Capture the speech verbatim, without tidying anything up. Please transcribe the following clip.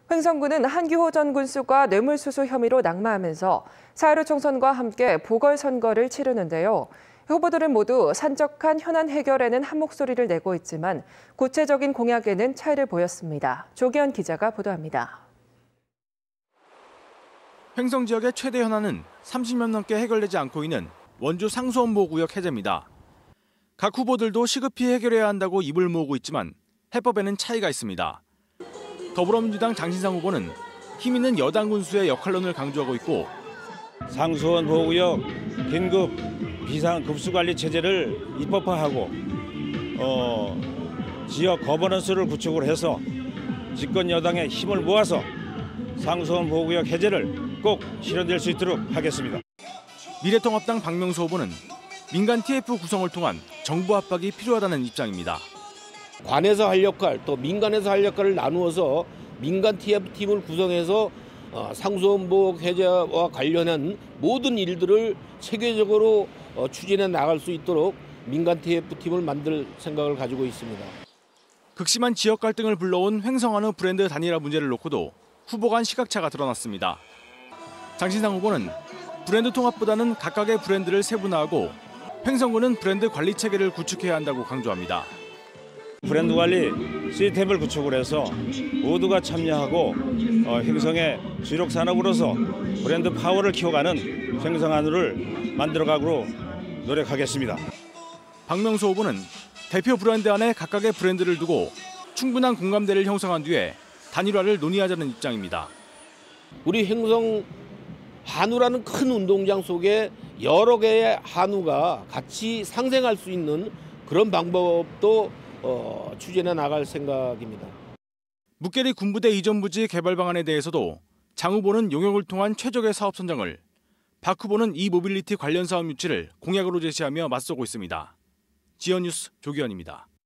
횡성군은 한규호 전 군수가 뇌물수수 혐의로 낙마하면서 사흘 총선과 함께 보궐선거를 치르는데요. 후보들은 모두 산적한 현안 해결에는 한 목소리를 내고 있지만 구체적인 공약에는 차이를 보였습니다. 조기현 기자가 보도합니다. 횡성 지역의 최대 현안은 삼십 년 넘게 해결되지 않고 있는 원주 상수원보호구역 해제입니다. 각 후보들도 시급히 해결해야 한다고 입을 모으고 있지만 해법에는 차이가 있습니다. 더불어민주당 장신상 후보는 힘 있는 여당 군수의 역할론을 강조하고 있고 상수원 보호구역 긴급 비상급수관리 체제를 입법화하고 어, 지역 거버넌스를 구축을 해서 집권 여당의 힘을 모아서 상수원 보호구역 해제를 꼭 실현될 수 있도록 하겠습니다. 미래통합당 박명수 후보는 민간 티에프 구성을 통한 정부 압박이 필요하다는 입장입니다. 관에서 할 역할, 또 민간에서 할 역할을 나누어서 민간 티에프 팀을 구성해서 상수원보호 해제와 관련한 모든 일들을 체계적으로 추진해 나갈 수 있도록 민간 티에프 팀을 만들 생각을 가지고 있습니다. 극심한 지역 갈등을 불러온 횡성 한우 브랜드 단일화 문제를 놓고도 후보 간 시각차가 드러났습니다. 장신상 후보는 브랜드 통합보다는 각각의 브랜드를 세분화하고 횡성군은 브랜드 관리 체계를 구축해야 한다고 강조합니다. 브랜드 관리 시스템을 구축을 해서 모두가 참여하고 어, 횡성의 주력 산업으로서 브랜드 파워를 키워가는 횡성 한우를 만들어가도록 노력하겠습니다. 박명수 후보는 대표 브랜드 안에 각각의 브랜드를 두고 충분한 공감대를 형성한 뒤에 단일화를 논의하자는 입장입니다. 우리 횡성 한우라는 큰 운동장 속에 여러 개의 한우가 같이 상생할 수 있는 그런 방법도 어, 추진해 나갈 생각입니다. 묵계리 군부대 이전 부지 개발 방안에 대해서도 장 후보는 용역을 통한 최적의 사업 선정을, 박 후보는 이 모빌리티 관련 사업 유치를 공약으로 제시하며 맞서고 있습니다. 지연뉴스 조기현입니다.